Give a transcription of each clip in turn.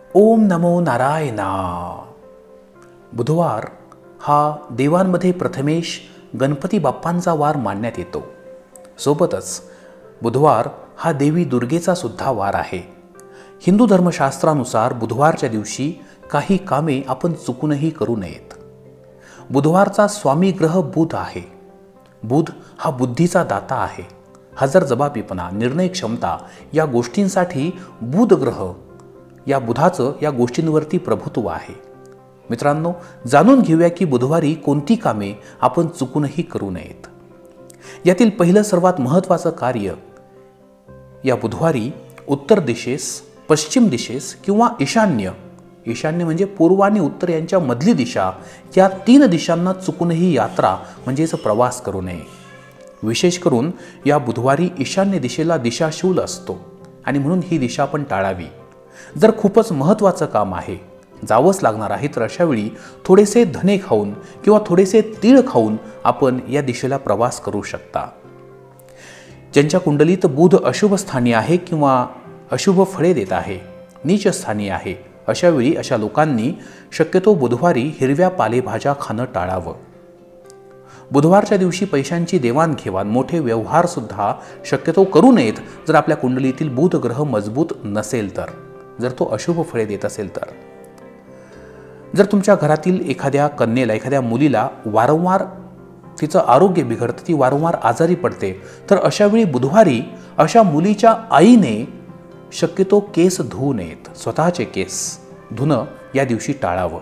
ओम नमो नारायणा। बुधवार हा देवांमध्ये प्रथमेश गणपती बाप्पांचा वार मानण्यात येतो। सोबतच बुधवार हा देवी दुर्गेचा सुद्धा वार आहे। हिंदू धर्मशास्त्रानुसार बुधवारच्या दिवशी काही कामे आपण चुकूनही करू नयेत। बुधवारचा स्वामी ग्रह बुध आहे। बुध हा बुद्धीचा दाता आहे। हजरजबाबीपणा, निर्णय क्षमता या गोष्टींसाठी बुध ग्रह या बुधाचं या गोष्टींवरती प्रभुत्व आहे। मित्रांनो, जाणून घेऊया की बुधवारी कोणती कामे आपण चुकूनही करू नयेत। यातील पहिलं सर्वात महत्त्वाचं कार्य, या बुधवारी उत्तर दिशेस, पश्चिम दिशेस किंवा ईशान्य म्हणजे पूर्व आणि उत्तर यांच्या मधली दिशा, या 3 दिशांना चुकूनही यात्रा म्हणजेच प्रवास करू नये। विशेष करून या बुधवारी ईशान्य दिशेला दिशाशूल असतो आणि म्हणून ही दिशा आपण टाळावी। जर खूपच महत्त्वाचं काम आहे, जावंच लागणार आहे, तर अशावेळी थोडेसे धने खाऊन किंवा थोडेसे तीळ खाऊन आपण या दिशेला प्रवास करू शकता। ज्यांच्या कुंडलीत बुध अशुभ स्थानी आहे किंवा अशुभ फळे देत आहे, नीच स्थानी आहे, अशावेळी अशा लोकांनी शक्यतो बुधवारी हिरव्या पालेभाज्या खाणं टाळावं। बुधवारच्या दिवशी पैशांची देवाणघेवाण, मोठे व्यवहार सुद्धा शक्यतो करू नयेत जर आपल्या कुंडलीतील बुध ग्रह मजबूत नसेल तर, जर तो अशुभ फळे देत असेल तर। जर तुमच्या घरातील एखाद्या कन्येला, एखाद्या मुलीला वारंवार तिचं आरोग्य बिघडतं, ती वारंवार आजारी पडते, तर अशावेळी बुधवारी अशा मुलीच्या आईने शक्यतो केस धुवू नयेत। स्वतःचे केस धुणं या दिवशी टाळावं।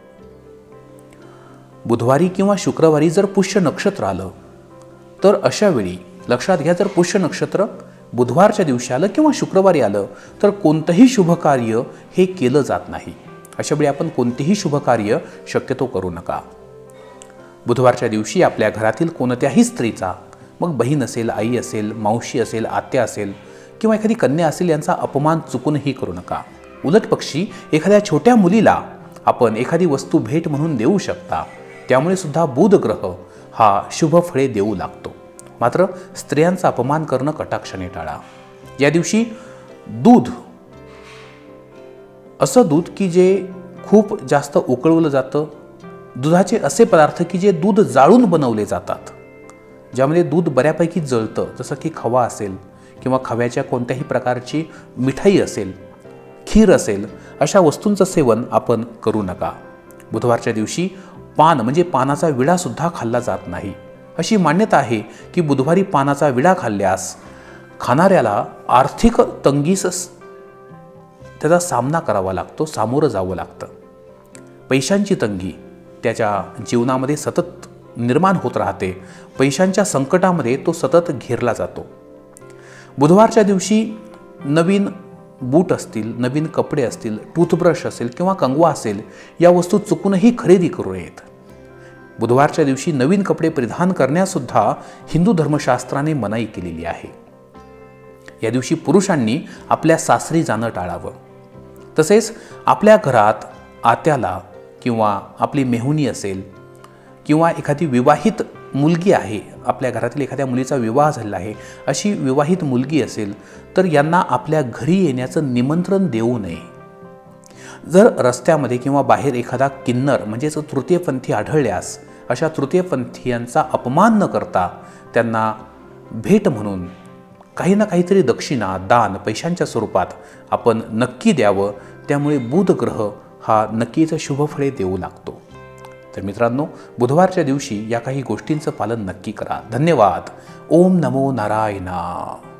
बुधवारी किंवा शुक्रवारी जर पुष्य नक्षत्र आलं तर अशावेळी लक्षात घ्या, जर पुष्य नक्षत्र बुधवारच्या दिवशी आलं किंवा शुक्रवारी आलं तर कोणतंही शुभ कार्य हे केलं जात नाही। अशावेळी आपण कोणतेही शुभ कार्य शक्यतो करू नका। बुधवारच्या दिवशी आपल्या घरातील कोणत्याही स्त्रीचा, मग बहीण असेल, आई असेल, मावशी असेल, आत्या असेल किंवा एखादी कन्या असेल, यांचा अपमान चुकूनही करू नका। उलट पक्षी एखाद्या छोट्या मुलीला आपण एखादी वस्तू भेट म्हणून देऊ शकता। त्यामुळे सुद्धा बुध ग्रह हा शुभ फळे देऊ लागतो। मात्र स्त्रियांचा अपमान करणं कटाक्षाने टाळा। या दिवशी दूध, असं दूध की जे खूप जास्त उकळवलं जातं, दुधाचे असे पदार्थ की जे दूध जाळून बनवले जातात, ज्यामध्ये दूध बऱ्यापैकी जळतं, जसं की खवा असेल किंवा खव्याच्या कोणत्याही प्रकारची मिठाई असेल, खीर असेल, अशा वस्तूंचं सेवन आपण करू नका। बुधवारच्या दिवशी पान म्हणजे पानाचा विडा सुद्धा खाल्ला जात नाही। अशी मान्यता आहे की बुधवारी पानाचा विडा खाल्ल्यास खाणाऱ्याला आर्थिक तंगीस त्याचा सामना करावा लागतो, सामोरं जावं लागतं। पैशांची तंगी त्याच्या जीवनामध्ये सतत निर्माण होत राहते। पैशांच्या संकटामध्ये तो सतत घेरला जातो। बुधवारच्या दिवशी नवीन बूट असतील, नवीन कपडे असतील, टूथब्रश असेल किंवा कंगवा असेल, या वस्तू चुकूनही खरेदी करू नयेत। बुधवारच्या दिवशी नवीन कपडे परिधान करण्यासुद्धा हिंदू धर्मशास्त्राने मनाई केलेली आहे। या दिवशी पुरुषांनी आपल्या सासरी जाणं टाळावं। तसेच आपल्या घरात आत्याला किंवा आपली मेहुणी असेल किंवा एखादी विवाहित मुलगी आहे, आपल्या घरातील एखाद्या मुलीचा विवाह झालेला आहे, अशी विवाहित मुलगी असेल तर यांना आपल्या घरी येण्याचं निमंत्रण देऊ नये। जर रस्त्यामध्ये किंवा बाहेर एखादा किन्नर म्हणजेच तृतीयपंथी आढळल्यास अशा तृतीयपंथीयांचा अपमान न करता त्यांना भेट म्हणून काही ना काहीतरी दक्षिणा, दान, पैशांच्या स्वरूपात आपण नक्की द्यावं। त्यामुळे बुध ग्रह हा नक्कीच शुभफळे देऊ लागतो। तर मित्रांनो, बुधवारच्या दिवशी या काही गोष्टींचं पालन नक्की करा। धन्यवाद। ओम नमो नारायणा।